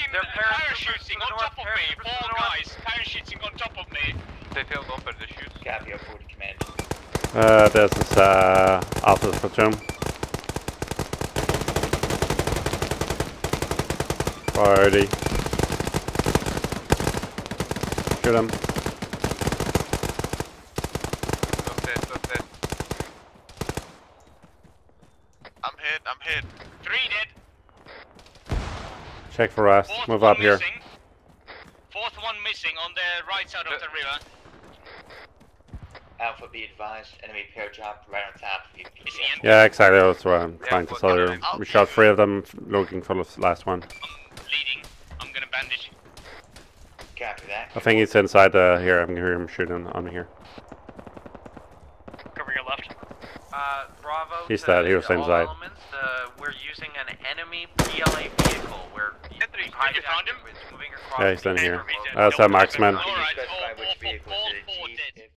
parachuting on top of me. 4 guys parachuting on top of me. They failed off at the shoot. Copy, your forward command. This is Alpha platoon. Priority. Shoot him. That's it. I'm hit. 3 dead. Check for rest. Move up here. Missing. 4th one missing on the right side of the river. Alpha, be advised, enemy pair drop right on top of you. Is he in? Yeah, exactly. That's what I'm trying to tell you. We shot 3 of them, looking for the last one. I'm bleeding. I'm gonna bandage. Copy that. I think he's inside here. I'm hearing him shooting on here. Cover your left. Bravo. He's dead. He was inside. Elements, we're using an enemy PLA vehicle. We're you found him? it's moving across. Yeah, he's in here. That's a marksman. Alright, Specify which vehicle. all